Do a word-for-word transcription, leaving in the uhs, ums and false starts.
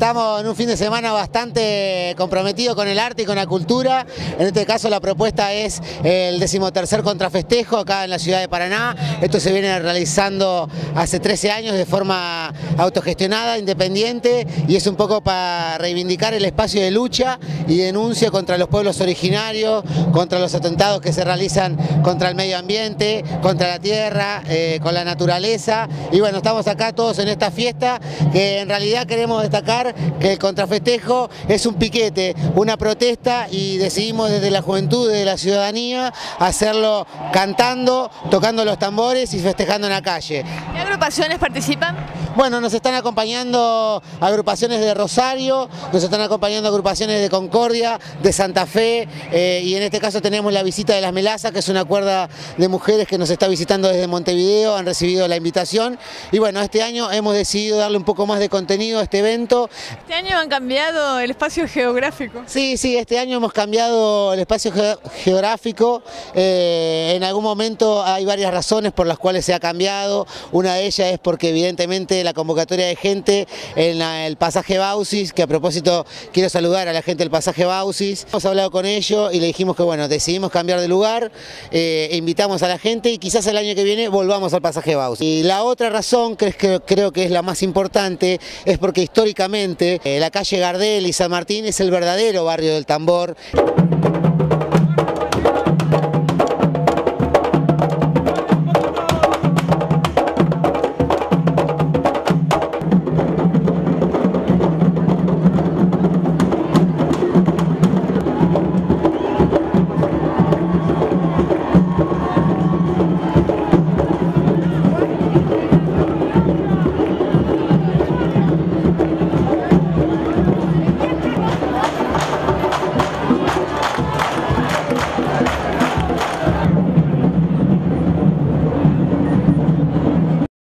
Estamos en un fin de semana bastante comprometido con el arte y con la cultura. En este caso la propuesta es el decimotercer contrafestejo acá en la ciudad de Paraná. Esto se viene realizando hace trece años de forma autogestionada, independiente, y es un poco para reivindicar el espacio de lucha y denuncia contra los pueblos originarios, contra los atentados que se realizan contra el medio ambiente, contra la tierra, eh, con la naturaleza. Y bueno, estamos acá todos en esta fiesta que en realidad queremos destacar que el contrafestejo es un piquete, una protesta, y decidimos desde la juventud, desde la ciudadanía, hacerlo cantando, tocando los tambores y festejando en la calle. ¿Qué agrupaciones participan? Bueno, nos están acompañando agrupaciones de Rosario, nos están acompañando agrupaciones de Concordia, de Santa Fe, eh, y en este caso tenemos la visita de Las Melazas, que es una cuerda de mujeres que nos está visitando desde Montevideo, han recibido la invitación, y bueno, este año hemos decidido darle un poco más de contenido a este evento. ¿Este año han cambiado el espacio geográfico? Sí, sí, este año hemos cambiado el espacio ge geográfico, eh, en algún momento hay varias razones por las cuales se ha cambiado. Una de ellas es porque evidentemente la convocatoria de gente en la, el pasaje Bausis, que a propósito quiero saludar a la gente del pasaje Bausis, hemos hablado con ellos y le dijimos que bueno, decidimos cambiar de lugar, eh, invitamos a la gente y quizás el año que viene volvamos al pasaje Bausis. Y la otra razón, que, es que creo que es la más importante, es porque históricamente eh, la calle Gardel y San Martín es el verdadero barrio del tambor.